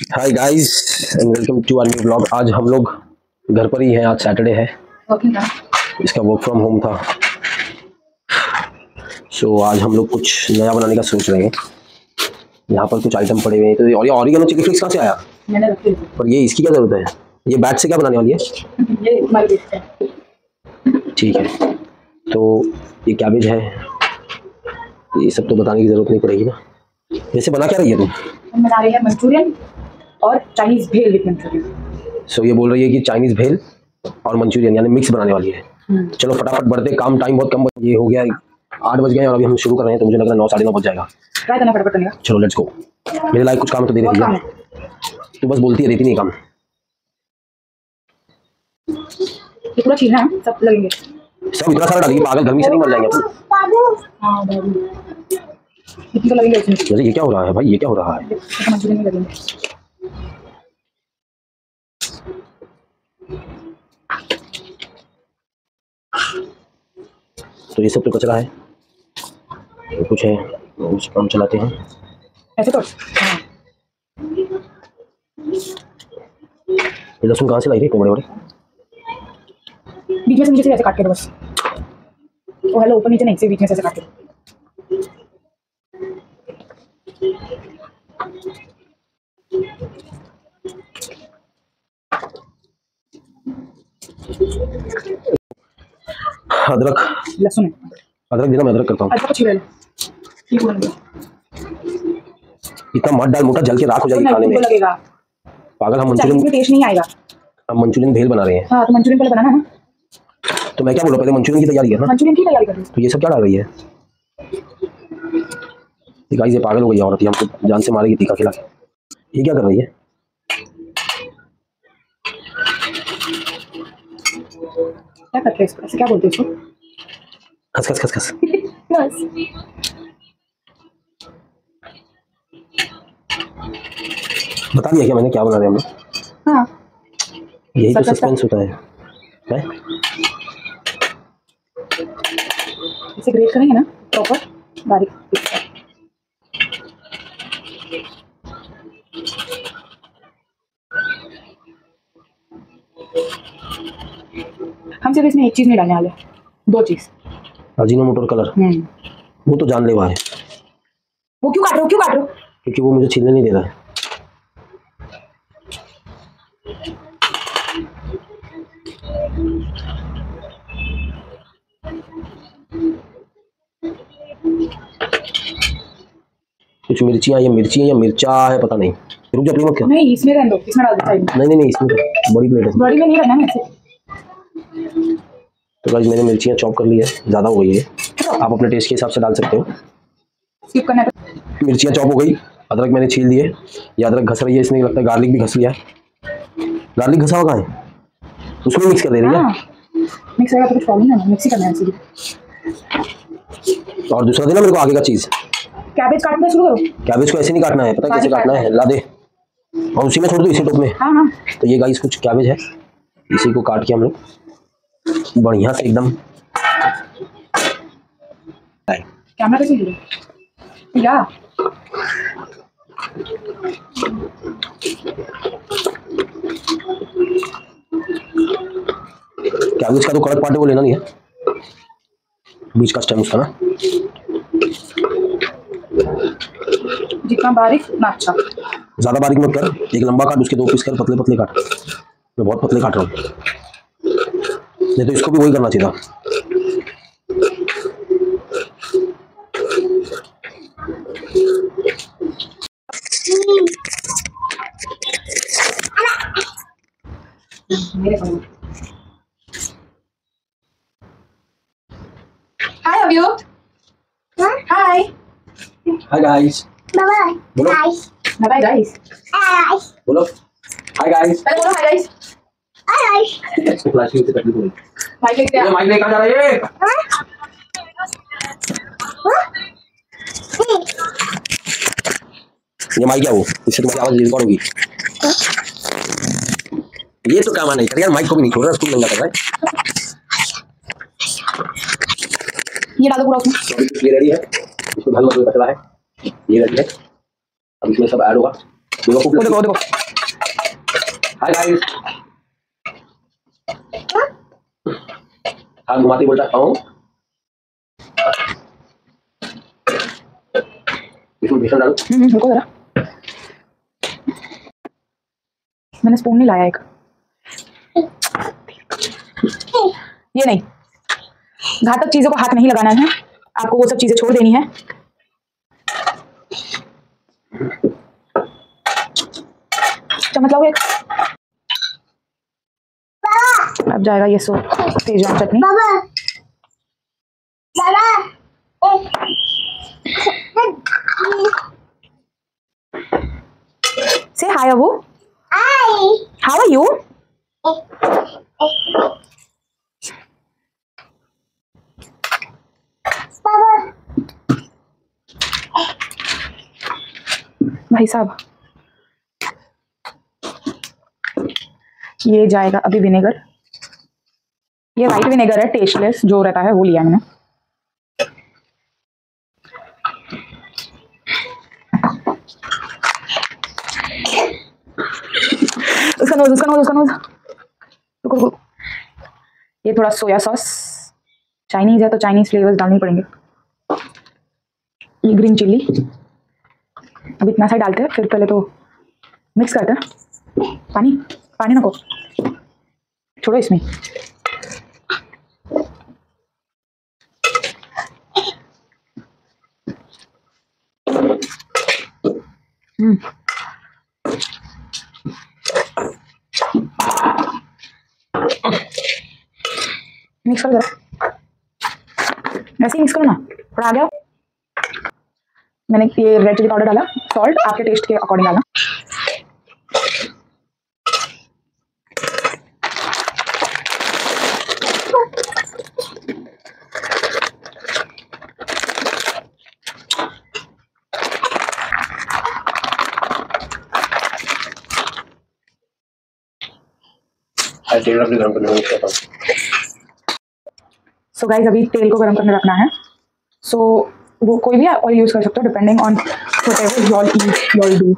Hi guys and welcome to our new blog. आज हम लोग घर पर ही हैं, आज सैटरडे है, इसका वर्क फ्रॉम होम था। सो आज हम लोग कुछ नया बनाने का सोच रहे हैं। यहाँ पर कुछ आइटम पड़े हुए हैं। तो ये ऑरिगेनो चिली फ्लेक्स कहाँ से आया? मैंने रखी है। पर ये इसकी क्या जरूरत है? ये बैट से क्या बनाने वाली है? ये हमारी डिश है। ठीक है, तो ये कैबेज है, ये सब तो बताने की जरूरत नहीं पड़ेगी ना। वैसे बना क्या रही है तुम? हम बना रहे हैं मंचूरियन और चाइनीज भेल विद मंचूरियन। सो ये बोल रही है कि चाइनीज भेल और मंचूरियन यानी मिक्स बनाने वाली है। चलो फटाफट बढ़ते, काम टाइम बहुत कम। ये हो गया 8 बज गए और अभी हम शुरू कर रहे हैं, तो मुझे लग रहा है 9 साढ़े 9 बज जाएगा। ट्राई करना फटाफट करने का। चलो लेट्स गो। मेरे लाइक कुछ काम तो दे देती है, तू बस बोलती है, देती नहीं काम। ये पूरा छीलना है, सब लगेंगे। सब इतना सारा डालिए, पागल, गर्मी से नहीं मर जाएंगे अपन। हाँ बाबू, कितने तो लगेंगे इसमें? अरे ये क्या हो रहा है भाई, ये क्या हो रहा है? मंचूरियन में लगेंगे। तो ये सब तो कचरा है, तो कुछ है कुछ काम चलाते हैं ऐसे तो हाँ। ये लहसुन कहाँ से लाई रही इतने बड़े बड़े? बीच में से नीचे से ऐसे काट के दो बस। ओ हेलो, ऊपर नीचे नहीं, से बीच में से ऐसे काट के। अदरक, लहसुन है, अदरक देना, मैं अदरक करता हूँ। अदरक को छील लो। ये पूरा लगेगा, इतना मत डाल, मोटा जल के राख हो जाएगी खाने में। लगेगा पागल, हम चाइनीज मंचूरियन, में टेस्ट नहीं आएगा। हम मंचूरियन भेल बना रहे हैं। हाँ तो मंचूरियन पहले बनाना है ना। तो मैं क्या बोल रहा हूँ, पहले मंचूरियन की तैयारी है ना। मंचूरियन की तैयारी कर लो। तो ये सब क्या डाल रही है? गाइस ये पागल हो गई औरत, ये हमको जान से मारेगी तीखा खिला के। ये क्या कर रही है? क्या करते हैं इसको, ऐसे क्या बोलते हैं इसको? खस खस खस खस। बस बता दिया क्या मैंने, क्या बना रहे हैं हम लोग? हाँ यही तो सब सस्पेंस होता है, हैं? इसे ग्रेट करेंगे ना प्रॉपर बारीक। हम सिर्फ इसमें एक चीज नहीं डालने वाले, 2 चीज। अजीनोमोटो कलर, वो तो जानलेवा है। वो क्यों काट रहे हो, क्यों काट रहे हो? क्योंकि वो मुझे छीलने नहीं दे रहा है। कुछ मिर्चियाँ, ये मिर्ची है या मिर्चा है पता नहीं। रुक जा, मत क्या? नहीं इसमें रहने दो, इसमें डाल दो साइड में। नहीं, इसमें बड़ी प्लेट है। बड़ी में नहीं रखना है इसे। तो गाइस मैंने मिर्चियाँ चॉप कर ली है, ज़्यादा हो गई है, आप अपने टेस्ट के हिसाब से डाल सकते हो। स्किप करना है। मिर्चियाँ चॉप हो गई, अदरक मैंने छील दिए। ये अदरक घस रही है, इसने लगता है गार्लिक भी घस लिया है। गार्लिक घसा होगा है, उसमें मिक्स कर दे रही है। मिक्स रहेगा तो कुछ प्रॉब्लम नहीं है, मिक्स ही करना है सीधे। और दूसरा देना मेरे को आगे का चीज़। कैबेज काटना शुरू करो। कैबेज को ऐसे नहीं काटना है, पता है कैसे काटना है? ला दे और उसी में छोड़ दो, इसी टोप में। हाँ हाँ। तो ये गाइस कुछ कैबेज है, इसी को काट के हम लोग बढ़िया से एकदम। कैमरा कैसे लीजिए या कैबेज का तो कड़क पार्ट है, वो लेना नहीं है, बीच का स्टेम उसका ना। जितना बारीक ना अच्छा, ज्यादा बारीक मत कर, एक लंबा काट, उसके 2 पीस कर, पतले पतले काट। मैं बहुत पतले काट रहा हूँ, नहीं तो इसको भी वही करना चाहिए था। हाय अभियो, हाय हाय गाइस, बोलो बाय गाइस, बोलो हाय गाइस, पहले बोलो हाय गाइस। प्लास्टिक से तकलीफ हुई। माइक लेके आ। ये माइक लेकर जा रहा है ये। ये माइक क्या, वो इससे तुम्हारी आवाज रिकॉर्ड होगी। ये तो काम नहीं कर यार, माइक को भी नहीं छोड़ रहा, उसको नंगा कर रहा है। ये डालो पूरा उसमें। ये रेडी है, इसमें भल मतलब कचरा है, ये रेडी है। अब इसमें सब ऐड होगा। देखो देखो। Hi guys. हाँ घुमाते बोलता हूँ। इसमें बेसन डालो। रुको जरा, मैंने स्पून नहीं लाया एक। ये नहीं, घातक चीजों को हाथ नहीं लगाना है, आपको वो सब चीजें छोड़ देनी है। चम्मच लाओ एक। अब जाएगा ये सो तेजवान चटनी। Say hi, Abu. Hi. How are you? भाई साहब, ये जाएगा अभी विनेगर। ये वाइट विनेगर है, टेस्टलेस जो रहता है वो लिया मैंने। उसका नोज। रुको। ये थोड़ा सोया सॉस, चाइनीज है तो चाइनीज फ्लेवर्स डालने पड़ेंगे। ये ग्रीन चिल्ली अब इतना सा डालते हैं, फिर पहले तो मिक्स करते हैं। पानी नको छोड़ो इसमें। मिक्स कर जरा, ऐसे ही मिक्स करो ना। थोड़ा आ गया, मैंने ये रेड चिली पाउडर डाला, सॉल्ट आपके टेस्ट के अकॉर्डिंग डालना। सो गाइस अभी तेल को गर्म करने रखना है। सो वो कोई भी ऑयल यूज कर सकते हो depending on whatever your eat your do.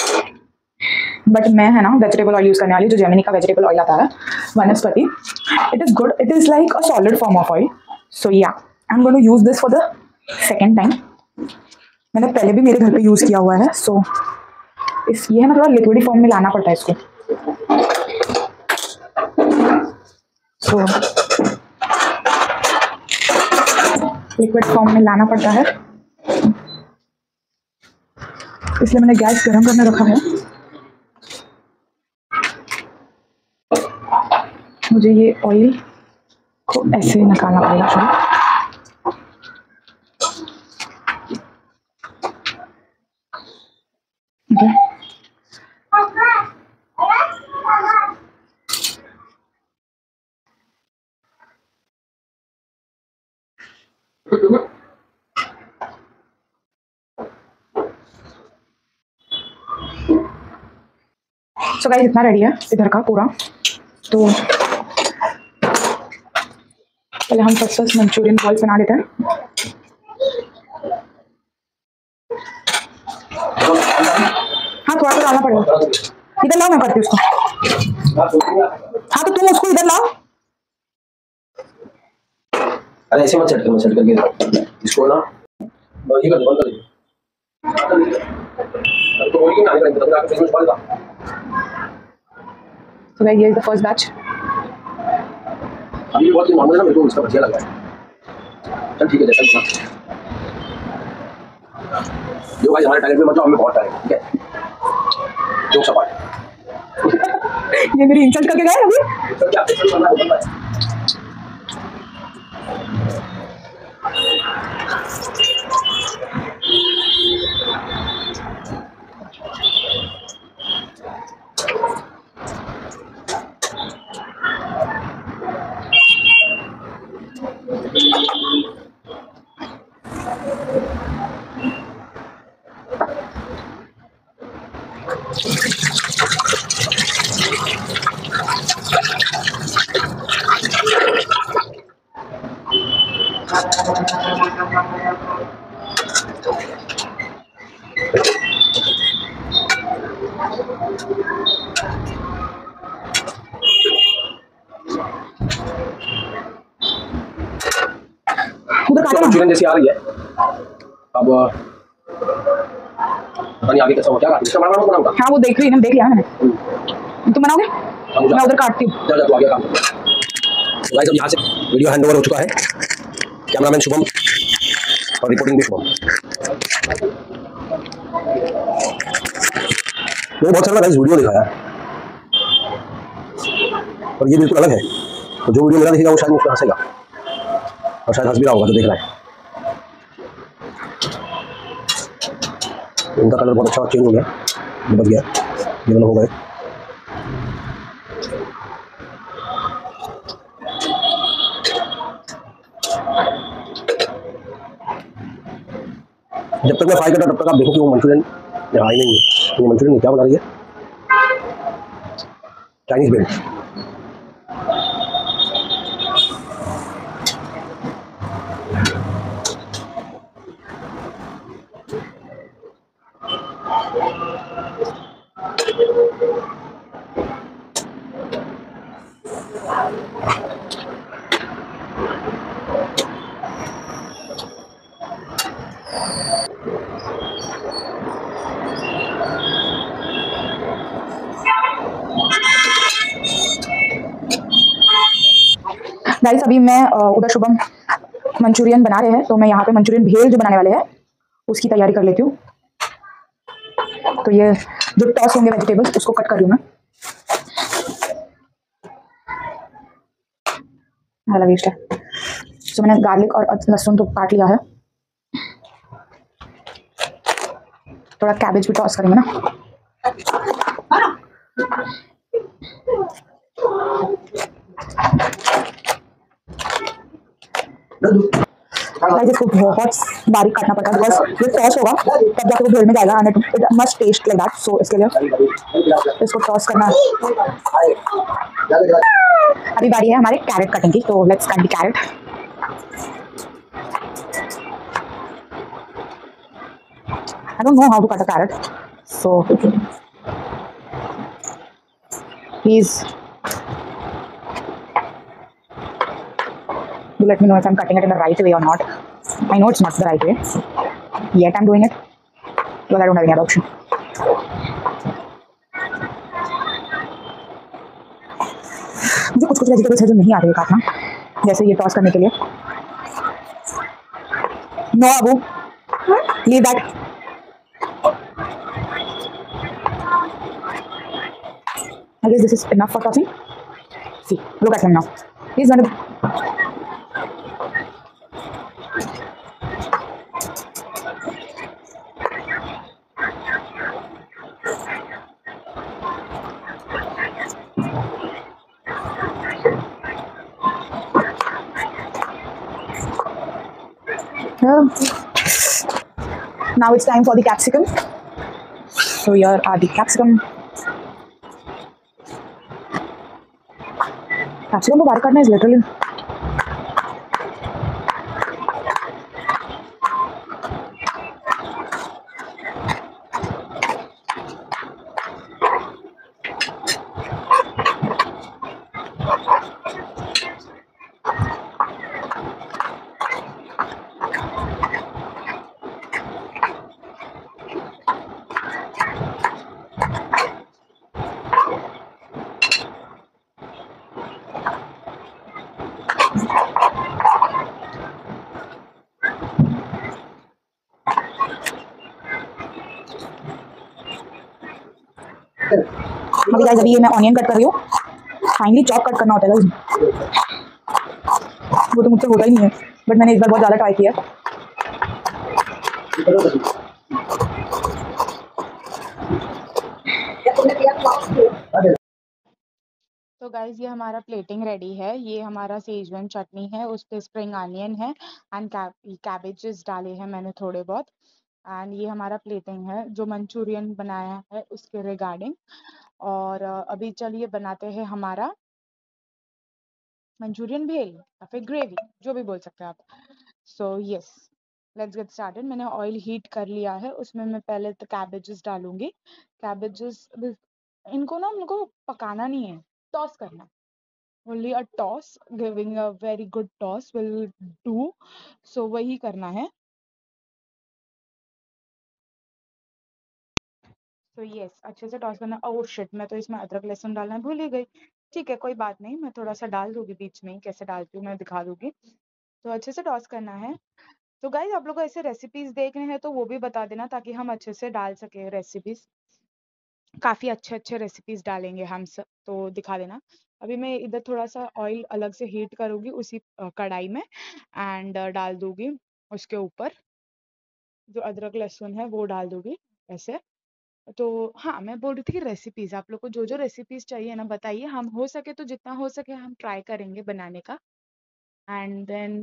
But मैं है ना वेजिटेबल ऑयल यूज करने वाली, जो जेमिनी का वेजिटेबल ऑयल आता है, वनस्पति। It is good, it is like a solid form of oil. So yeah I am going to use this for the second time. मैंने पहले भी मेरे घर पे यूज किया हुआ है। सो ये है ना थोड़ा लिक्विडी फॉर्म में लाना पड़ता है इसको। सो लिक्विड फॉर्म में लाना पड़ता है, इसलिए मैंने गैस गर्म करने रखा है। मुझे ये ऑयल को ऐसे निकालना पड़ेगा शुरू। सो गाइस इतना रेडी है इधर का पूरा। तो पहले हम फर्स्ट मंचूरियन बॉल्स बना लेते हैं। हाँ थोड़ा सा डालना पड़ेगा। इधर लाओ, मैं करती हूँ उसको। हाँ तो तुम उसको इधर लाओ। अरे ऐसे मत सेट करके इसको ना ये कर दो, बंद कर दो। तो बोलिए ना आगे तक आके पेमेंट पड़ेगा। So guys, here is the first batch. अभी बहुत नॉर्मल है ना, मेरे को इसका बढ़िया लग रहा है। चल ठीक है, जैसा भी जो भाई हमारे टैलेंट में मतलब हमें बहुत टैलेंट है, ठीक है। जोक सपाट ये मेरी इंसल्ट करके गए अभी। क्या करना है? मंचूरियन जैसी आ रही है। अब पता नहीं आगे कैसा हो, क्या इसका बड़ा बनाऊंगा। हाँ वो देख रही है, देख लिया मैंने। तुम बनाओगे? मैं उधर काटती हूँ। जा तू आगे काम। तो गाइस अब यहाँ से वीडियो हैंड ओवर हो चुका है। कैमरामैन शुभम और रिपोर्टिंग भी शुभम। मैंने बहुत सारा गाइस वीडियो दिखाया और ये बिल्कुल अलग है, तो जो वीडियो मेरा देखेगा वो शायद मुझ पर हंसेगा और शायद हंस भी रहा होगा जो देख रहा है। उनका कलर बहुत अच्छा चेंज हो गया, बच गया, ये दोनों हो गए। जब तक मैं फ्राई करता तब तक आप देखो कि वो मंचूरियन आई नहीं है। ये मंचूरियन क्या बना रही है? Chinese belt. गाइस अभी मैं उधर शुभम मंचूरियन बना रहे हैं, तो मैं यहाँ पे मंचूरियन भेल जो बनाने वाले हैं उसकी तैयारी कर लेती हूँ। तो ये जो टॉस होंगे वेजिटेबल्स उसको कट कर लूँ मैं। वाला वेस्ट है, तो मैंने गार्लिक और लहसुन तो काट लिया है। थोड़ा कैबेज भी टॉस करेंगे ना। इसको बहुत बारीक काटना पड़ता है, बिकॉज ये टॉस होगा तब जाके वो भेल में जाएगा and it must taste like that. So इसके लिए इसको टॉस करना है। अभी बारी है हमारे कैरेट कटिंग की, तो let's cut the carrot. I don't know how to cut a carrot, so please do let me know if I'm cutting it in the right way or not. I know it's not the right way, yet I'm doing it because I don't have any other option. मुझे कुछ vegetables है जो नहीं आते काटना, जैसे ये toss करने के लिए। No Abu, leave that. I guess this is enough for tossing. See, look at him now. He's gonna. Now it's time for the capsicum. So here are the capsicum. Capsicum को बारीक काटना is literally अभी guys अभी ये मैं onion cut कर रही हूँ। फाइनली चॉप कट करना होता है गाइस, वो तो मुझसे होता ही नहीं है, बट मैंने इस बार बहुत ज़्यादा ट्राई किया। तो गाइज ये हमारा प्लेटिंग रेडी है। ये हमारा सेजवान चटनी है, उस पे स्प्रिंग अनियन है एंड कैबेजेस डाले हैं मैंने थोड़े बहुत। एंड ये हमारा प्लेटिंग है जो मंचूरियन बनाया है उसके रिगार्डिंग। और अभी चलिए बनाते हैं हमारा मंचूरियन भेल या फिर ग्रेवी, जो भी बोल सकते हैं आप। So yes, let's get started. मैंने ऑयल हीट कर लिया है, उसमें मैं पहले तो कैबेजेस डालूंगी। कैबेजेस इनको ना हमको पकाना नहीं है, टॉस करना। Only a toss, giving a very good toss will do. So वही करना है। तो यस, अच्छे से टॉस करना। ओह शिट, मैं तो इसमें अदरक लहसुन डालना भूल ही गई। ठीक है, कोई बात नहीं, मैं थोड़ा सा डाल दूंगी बीच में ही, कैसे डालती हूँ मैं दिखा दूंगी। तो अच्छे से टॉस करना है। तो गाइस, आप लोग को ऐसे रेसिपीज देखने हैं तो वो भी बता देना, ताकि हम अच्छे से डाल सके रेसिपीज। काफी अच्छे अच्छे रेसिपीज डालेंगे हम सब, तो दिखा देना। अभी मैं इधर थोड़ा सा ऑयल अलग से हीट करूंगी उसी कढ़ाई में, एंड डाल दूंगी उसके ऊपर जो अदरक लहसुन है वो डाल दूंगी ऐसे। तो हाँ, मैं बोल रही थी कि रेसिपीज, आप लोग को जो जो रेसिपीज चाहिए ना बताइए, हम हो सके तो जितना हो सके हम ट्राई करेंगे बनाने का। एंड देन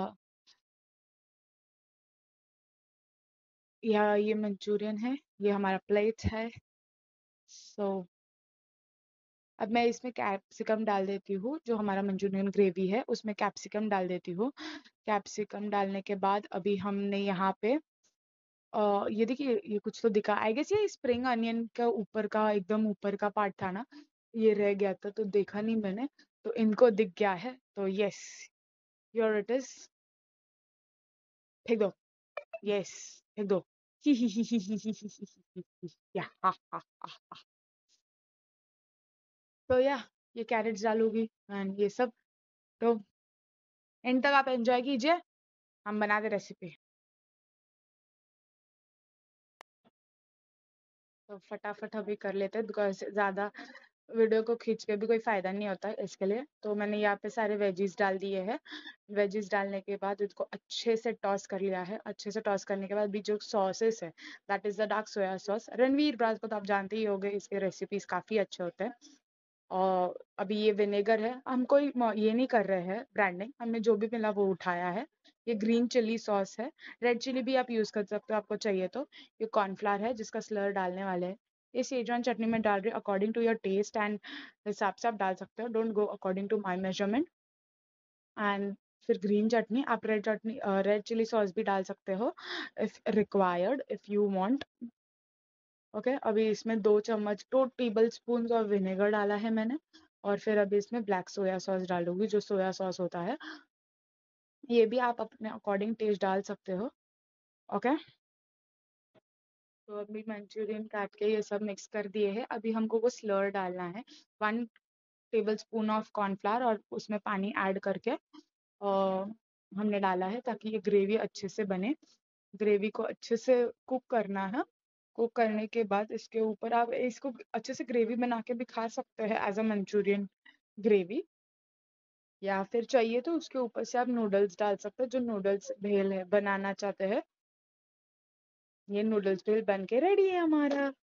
ये मंचूरियन है, ये हमारा प्लेट है। सो अब मैं इसमें कैप्सिकम डाल देती हूँ, जो हमारा मंचूरियन ग्रेवी है उसमें कैप्सिकम डाल देती हूँ। कैप्सिकम डालने के बाद अभी हमने यहाँ पे ये देखिए, ये कुछ तो दिखा, आई गेस ये स्प्रिंग अनियन का ऊपर का, एकदम ऊपर का पार्ट था ना, ये रह गया था तो देखा नहीं मैंने, तो इनको दिख गया है, तो यस, योर इट इज। फेंक दो, यस, फेंक दो। ही ही ही ही ही ही ही ही ही ही, या हा हा हा हा। तो या ये कैरेट्स डालूंगी एंड ये सब। तो एंड तक आप एंजॉय कीजिए, हम बनाते रेसिपी। तो फटाफट अभी कर लेते हैं, बिकॉज ज़्यादा वीडियो को खींच के भी कोई फ़ायदा नहीं होता है, इसके लिए। तो मैंने यहाँ पे सारे वेजीज डाल दिए हैं। वेजीज डालने के बाद इसको अच्छे से टॉस कर लिया है। अच्छे से टॉस करने के बाद भी जो सॉसेस है, that is the dark soya sauce. Ranveer Brar को तो आप जानते ही होंगे, इसके रेसिपीज़ काफ़ी अच्छे होते हैं। और अभी ये विनेगर है, हम कोई ये नहीं कर रहे हैं ब्रांडिंग, हमने जो भी मिला वो उठाया है। ये ग्रीन चिली सॉस है, रेड चिली भी आप यूज़ कर सकते हो आपको चाहिए तो। ये कॉर्नफ्लावर है जिसका स्लर डालने वाले हैं। ये सेजवान चटनी में डाल रही हूँ, according to your taste and हिसाब से आप डाल सकते हो, don't go according to my measurement. And फिर ग्रीन चटनी, आप रेड चटनी, रेड चिली सॉस भी डाल सकते हो if required, if you want. Okay, अभी इसमें 2 चम्मच, 2 टेबल स्पून और विनेगर डाला है मैंने। और फिर अभी इसमें ब्लैक सोया सॉस डालूंगी, जो सोया सॉस होता है। ये भी आप अपने अकॉर्डिंग टेस्ट डाल सकते हो। ओके, तो अभी मंचूरियन काट के ये सब मिक्स कर दिए हैं। अभी हमको वो स्लर डालना है, 1 टेबल स्पून ऑफ कॉर्नफ्लावर, और उसमें पानी ऐड करके और हमने डाला है, ताकि ये ग्रेवी अच्छे से बने। ग्रेवी को अच्छे से कुक करना है। कुक करने के बाद इसके ऊपर आप इसको अच्छे से ग्रेवी बना के भी खा सकते हैं एज अ मंचूरियन ग्रेवी, या फिर चाहिए तो उसके ऊपर से आप नूडल्स डाल सकते हैं, जो नूडल्स भेल है बनाना चाहते हैं। ये नूडल्स भेल बन के रेडी है हमारा।